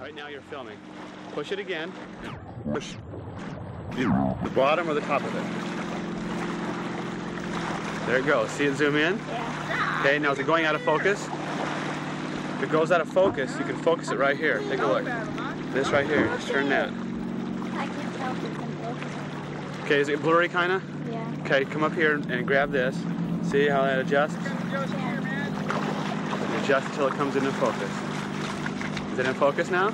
Right now you're filming. Push it again. Push the bottom or the top of it. There it goes. See it zoom in? Yeah. Okay, now is it going out of focus? If it goes out of focus, you can focus it right here. Take a look. This right here. Just turn that. I can't tell if it's in focus. Okay, is it blurry kind of? Yeah. Okay, come up here and grab this. See how that adjusts? Adjust until it comes into focus. Is it in focus now?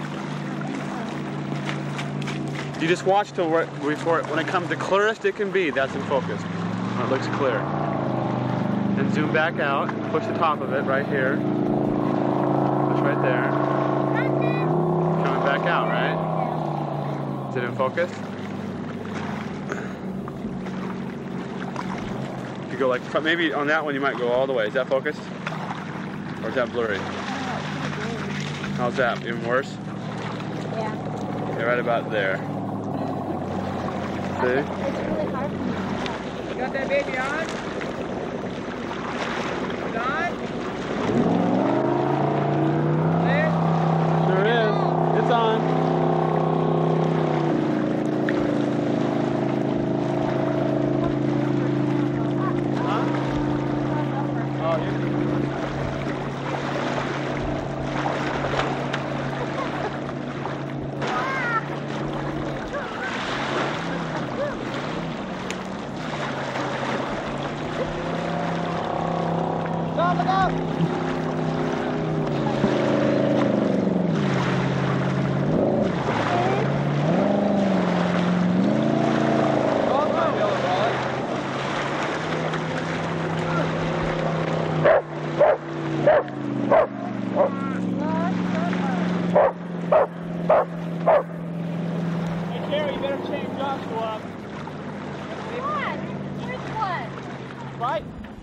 You just watch till before when it comes the clearest it can be. That's in focus. When it looks clear. Then zoom back out. Push the top of it right here. Push right there. It's coming back out, right? Is it in focus? If you go like maybe on that one you might go all the way. Is that focused? Or is that blurry? How's that? Even worse? Yeah. Okay, right about there. See? It's really hard for me. You got that baby on? It's on? There? Sure is. It's on. Huh? Oh, you. Look out! Hey, Carrie, you better change Joshua. Come on. Here's one. Right?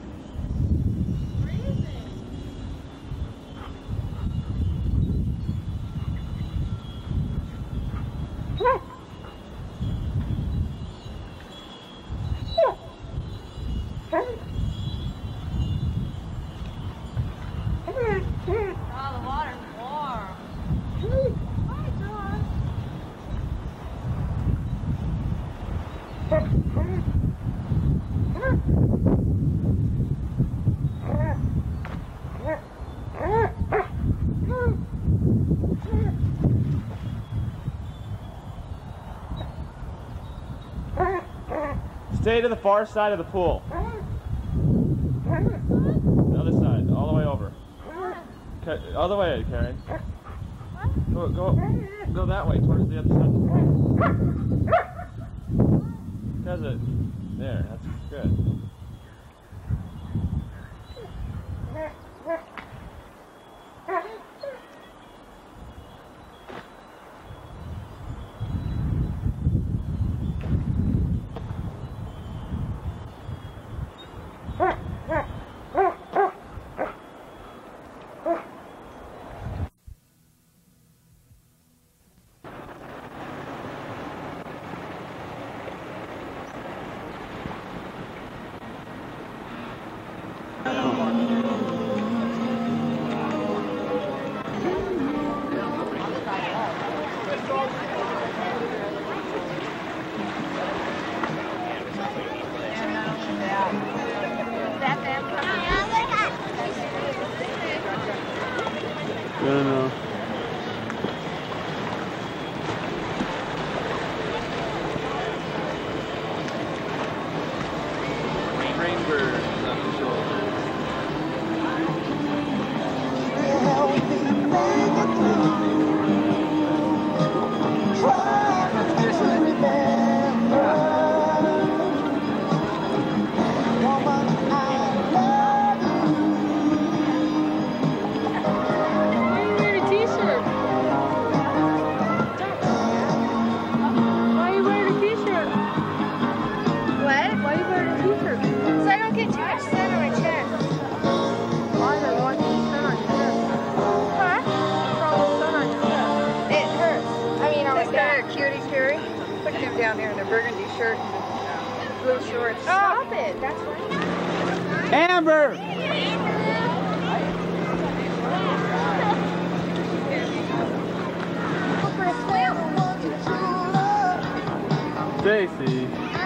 Stay to the far side of the pool. The other side, all the way over. Okay, other way, Carrie. Go that way towards the other side of the pool. Does it? There, that's good. I don't know. Rainbirds on the shoulders. Down there in their burgundy shirt and blue shorts. Stop it. That's right. Amber! for a swim. Stacy.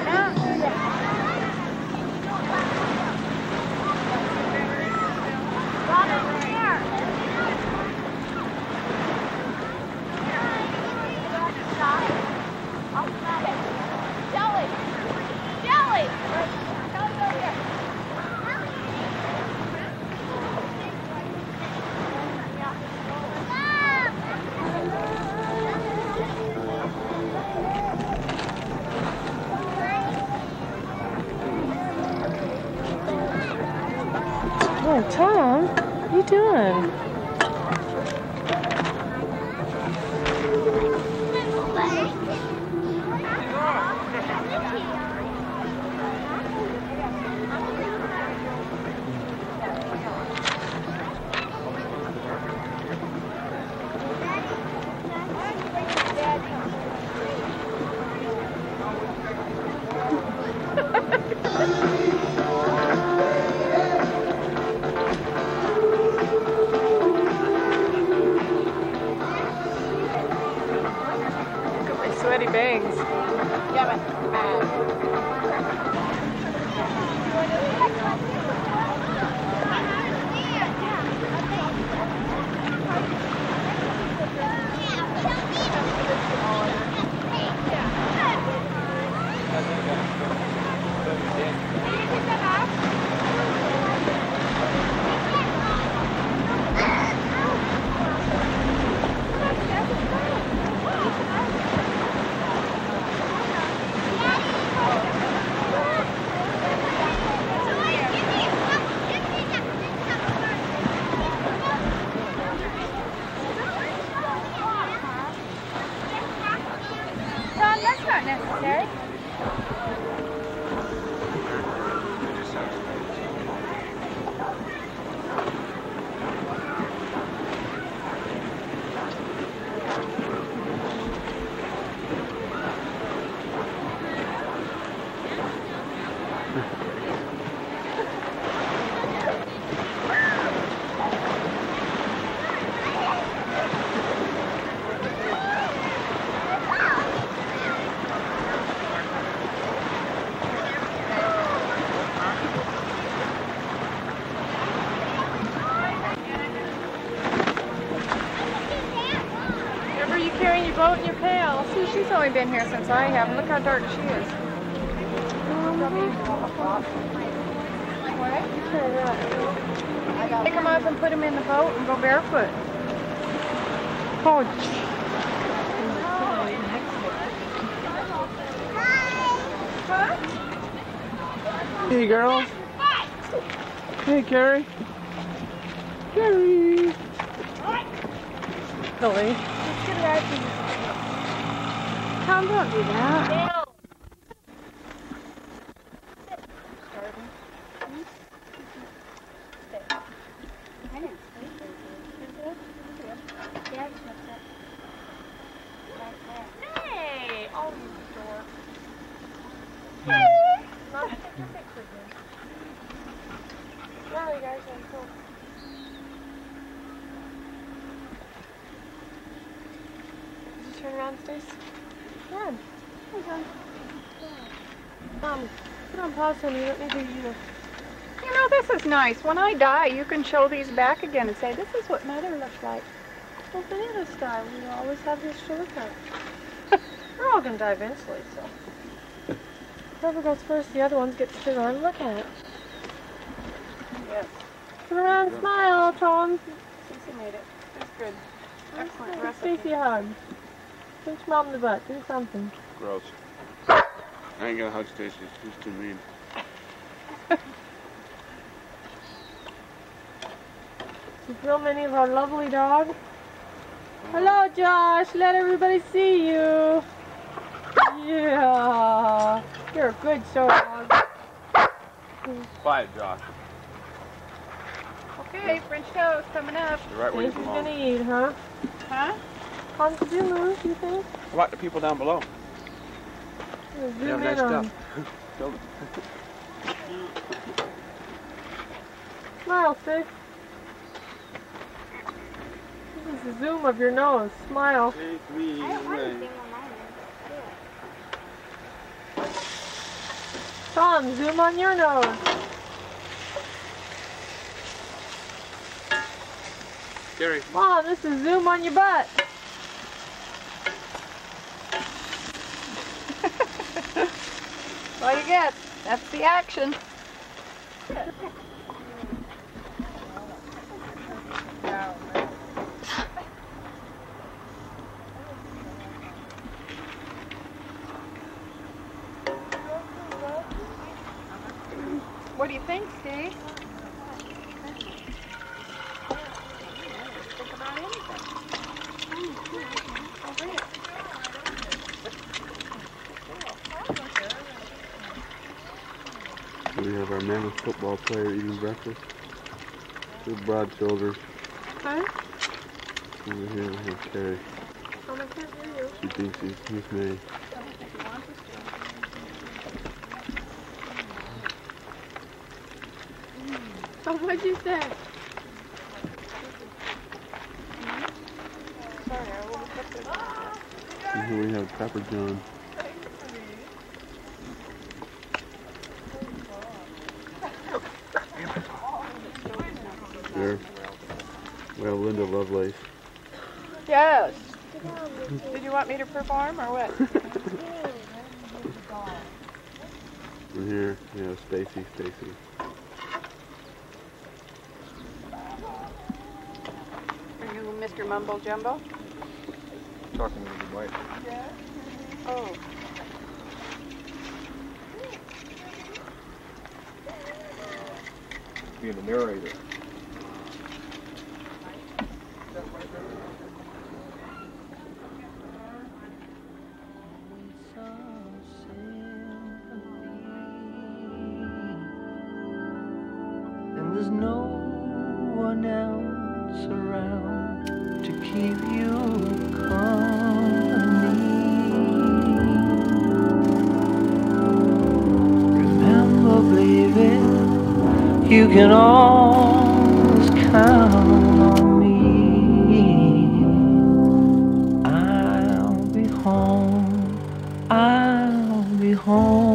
Oh, Tom, what are you doing? Sweaty bangs. That's not necessary. Carrying your boat and your pail. See, she's only been here since I have. Look how dark she is. Pick them up and put them in the boat and go barefoot. Oh, Hey, girls. Hey, Carrie. Carrie. Billy. Tom, don't do that. hey! Oh, you dork. Mom, take your picture again. No, you guys are cool. Did you turn around, Stace? Good. Okay. Put on pause, honey. Let me do you. You know, this is nice. When I die, you can show these back again and say, this is what Mother looked like. Well, if any of us die, we will always have this to look at. We're all going to die eventually, so. Whoever goes first, the other ones get to sit around and look at it. Yes. Turn around and smile, Tom. Cece made it. That's good. Excellent Give recipe. Stacy a hug. Pinch Mom in the butt. Do something. Gross. I ain't gonna hug Stacy. She's too mean. You film any of our lovely dog? Hello, Josh. Let everybody see you. Yeah. You're a good show dog. Quiet, Josh. Okay, French toast coming up. You're right where you Stacy's belong. gonna eat, huh? Huh? How did you move, you think? How about the people down below? Zoom They have in nice on. stuff. Show them. Smile, Sid. This is the zoom of your nose. Smile. I don't want to zoom on mine. Tom, zoom on your nose. Gary. Mom, this is zoom on your butt. What do you get? That's the action. What do you think, Steve? Think about anything. We have our mammoth football player eating breakfast. With broad shoulders. Huh? Over here we have Carrie. I can't hear you. She thinks she's Miss May. So what'd you say? Sorry, I will put this. And here we have Pepper John. There. We have Linda Lovelace. Yes. Did you want me to perform or what? And here we have Stacy. Are you Mr. Mumbo Jumbo? Talking to your wife. Yeah. Oh. Being the narrator. And there's no one else around to keep you company. Remember, baby, you can always count on me. I'll be home.